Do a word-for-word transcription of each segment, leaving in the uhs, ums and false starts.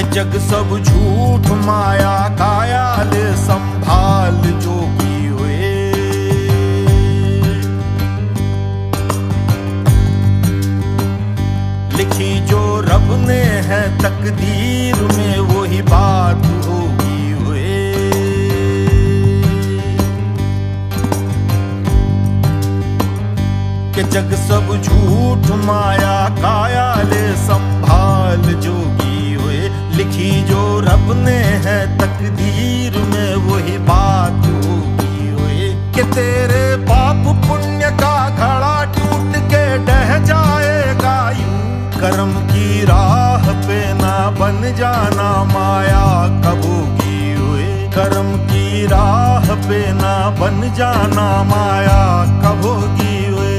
के जग सब झूठ माया काया ले संभाल जोगी हुए। लिखी जो रब ने है तकदीर में वही बात होगी हुए। कि जग सब झूठ माया काया ले संभाल जोगी हुए। लिखी जो रब ने है तकदीर में वही बात होगी हुए। कि तेरे पाप पुण्य का घड़ा टूट के ढह जाएगा यूं। कर्म की राह पे ना बन जाना माया कब होगी हुए। कर्म की राह पे ना बन जाना माया कब होगी हुए।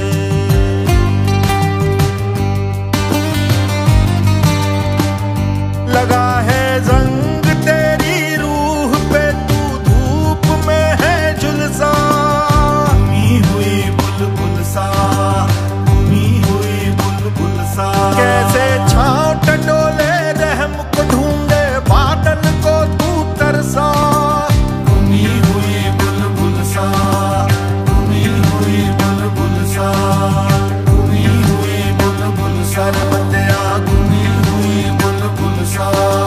लगा है जंग तेरी रूह पे तू धूप में है झुलसा। घूमी हुई बुलबुल सा, घूमी हुई बुलबुल सा। कैसे छांव टटोले रहम को ढूंढे बादल को तू तरसा। घूमी हुई बुलबुल सा, घूमी हुई बुलबुल सा, घूमी हुई बुलबुल सा। बंदिया घूमी हुई बुलबुल सा।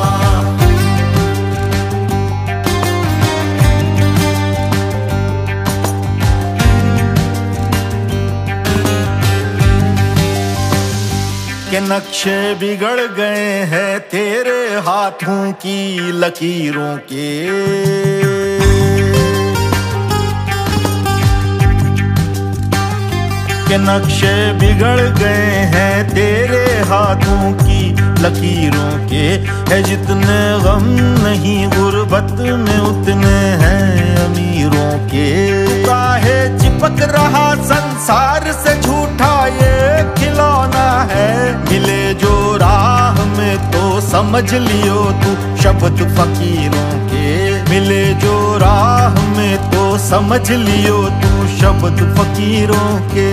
के नक्शे बिगड़ गए हैं तेरे हाथों की लकीरों के। के नक्शे बिगड़ गए हैं तेरे हाथों की लकीरों के। है जितने गम नहीं गुर्बत में उतने हैं अमीरों के। काहे चिपक रहा संसार से झूठा ये खिलौना है। मिले जो राह में तो समझ लियो तू शब्द फकीरों के। मिले जो राह में तो समझ लियो तू शब्द फकीरों के।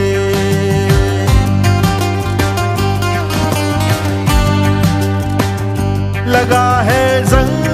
लगा है जंग